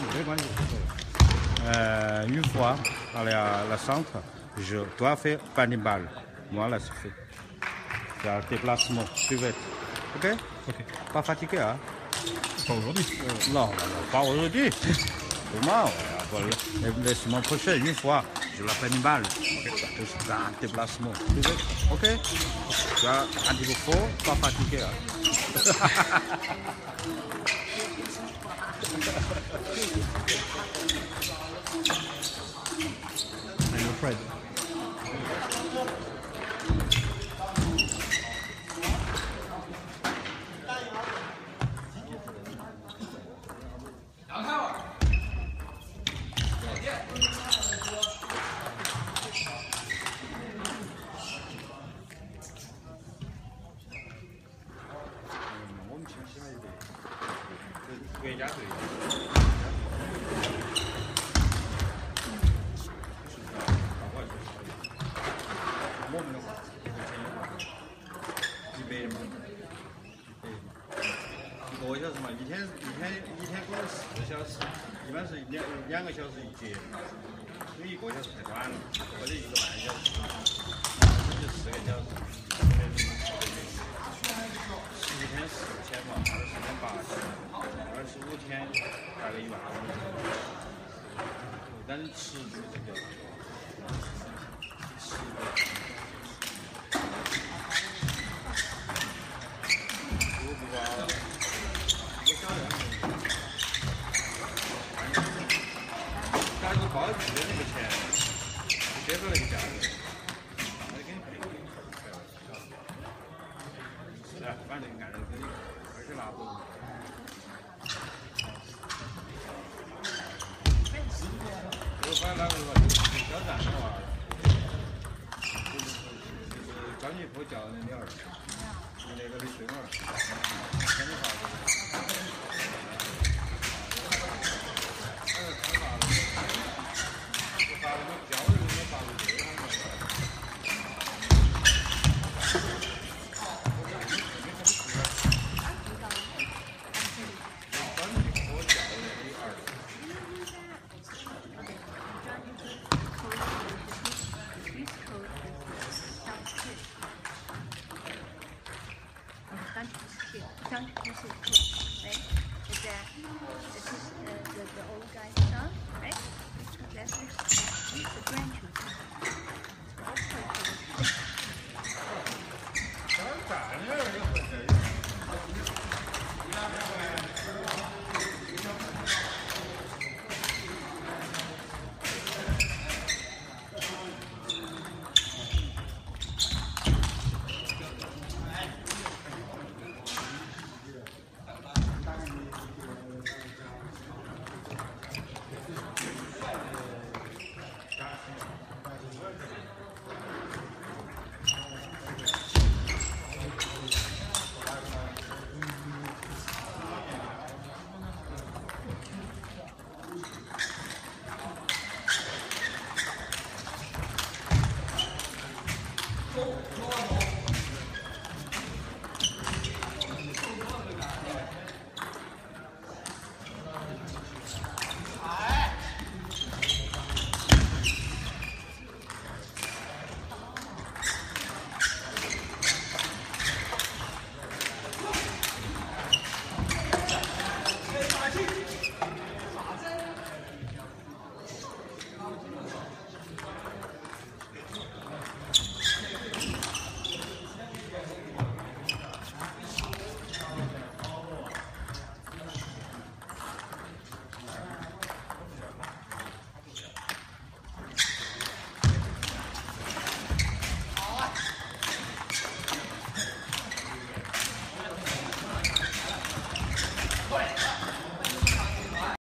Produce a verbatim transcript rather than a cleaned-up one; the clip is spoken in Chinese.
没关系。Euh, une fois à la, la centre, je dois faire vingt balles. Moi, là, c'est fait. Il y a un déplacement plus vite. Ok? Ok. Pas fatigué, hein? Pas aujourd'hui. Euh, non, non, pas aujourd'hui. Demain, ouais, la semaine prochaine, une fois, je la fais une balle. Okay. C'est un déplacement plus vite. Ok? Tu as un petit peu fort, pas fatigué, hein? I'm afraid. 一个小时嘛，一天一天一天工作四个小时，一般是两两个小时一节，因为一个小时太短了，或者一个半小时，就四个小时，十天四千嘛，二十天八千，二十五天大概一万五，但是持续这个，持续。但是包自的那个钱，接着那个价格，那给你赔。是的，反正干的可以，而且拿不动。就是反正那个话，就是交战的话，就是就是张继科教的你儿，你那个的孙儿，跟你啥子？